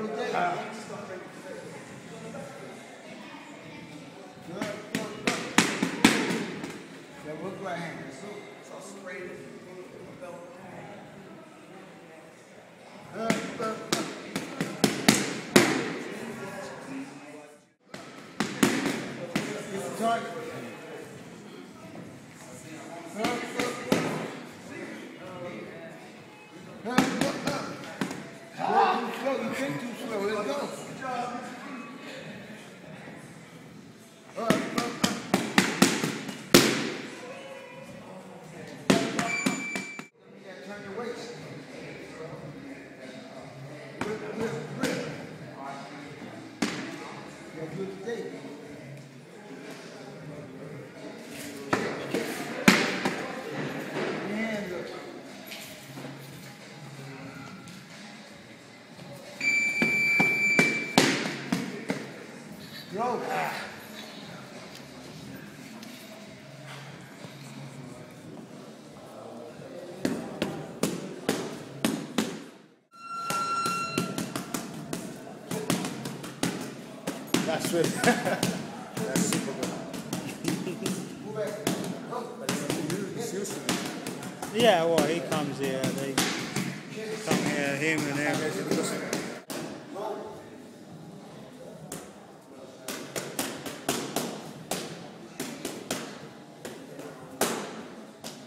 You think too slow. Let's go. Turn your waist. Grip. That's good today. Hands up. Throw. That's really that's super good. Yeah, well, he comes here, they come here, him and him.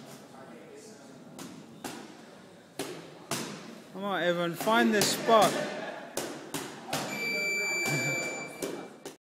Come on, Evan, find the spot.